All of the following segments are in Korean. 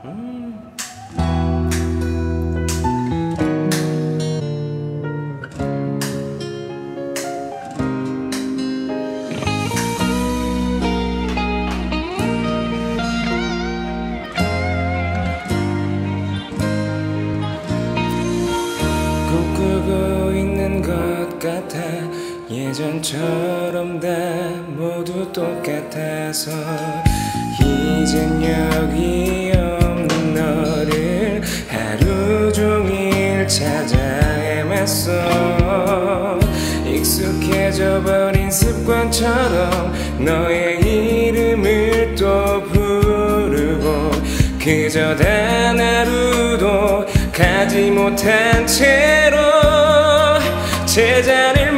꿈꾸고 있는 것 같아. 예전처럼 다 모두 똑같아서 이젠 여기 없는 너를 하루 종일 찾아 헤맸어. 익숙해져 버린 습관처럼 너의 이름을 또 부르고 그저 단 하루도 가지 못한 채로 제자리를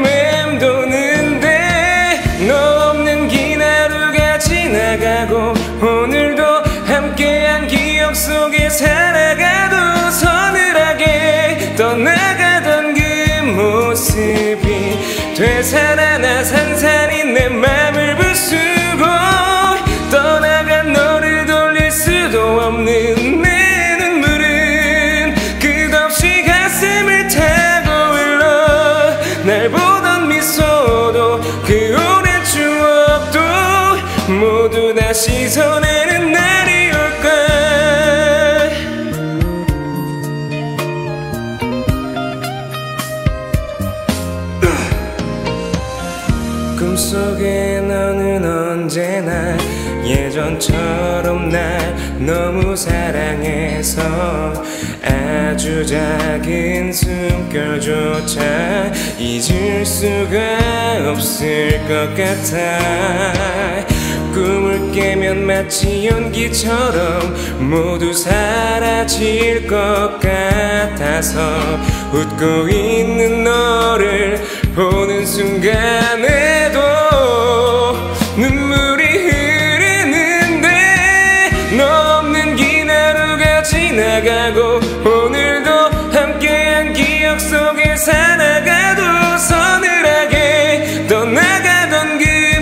맴도는데 너 없는 긴 하루가 지나가고 오늘도 함께한 기억 속에 살아가도 서늘하게 떠나가던 그 모습이 되살아나 산산이 내 맘을 부수고 떠나간 너를 돌릴 수도 없는 내 눈물은 끝없이 가슴을 타고 흘러 날 보던 미소도 그 오랜 추억도 모두 다 씻어내는 날이 올까. 꿈속에 너는 언제나 예전처럼 날 너무 사랑해서 아주 작은 숨결조차 잊을 수가 없을 것 같아. 꿈을 깨면 마치 연기처럼 모두 사라질 것 같아서 웃고 있는 너를 보는 순간에도 눈물이 흐르는데 너 없는 긴 하루가 지나가고 오늘도 함께한 기억 속에 살아가도 서늘하게 떠나가던 그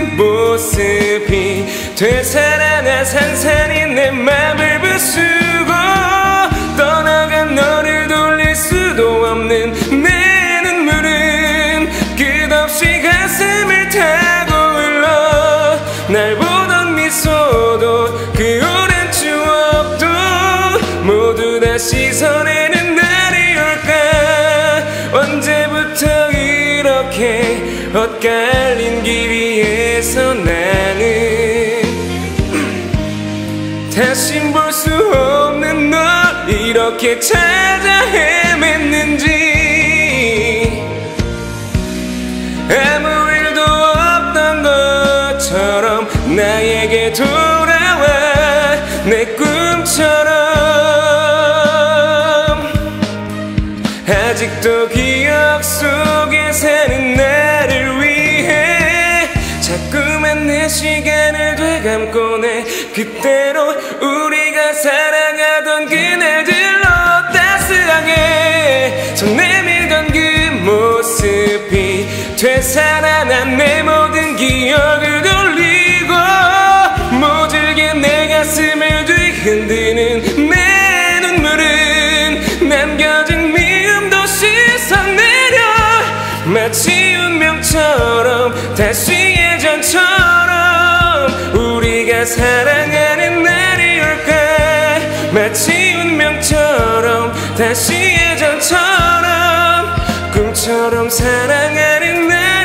모습이 되살아나 산산이 내 맘을 부수고 떠나간 너를 돌릴 수도 없는 내 눈물은 끝없이 가슴을 타고 흘러 날 보던 미소도 그 오랜 추억도 모두 다 씻어내는 날이 올까. 언제부터 이렇게 엇갈린 길 위에서 나는 다신 볼 수 없는 널 이렇게 찾아 헤맸는지. 아무 일도 없던 것처럼 나에게 돌아와 내 꿈처럼 아직도 기억 속에 사는 나를 위해 자꾸만 내 시간을 되감고 내 그때로 우리가 사랑하던 그날들로 따스하게 손 내밀던 그 모습이 되살아나 내 모든 기억을 돌리고 모질게 내 가슴을 뒤흔드는 내 눈물은 남겨진 미움도 씻어내려 마치 운명처럼 다시 예전처럼 우리가 사랑하는 날이 올까. 마치 운명처럼 다시 예전처럼 꿈처럼 사랑하는 날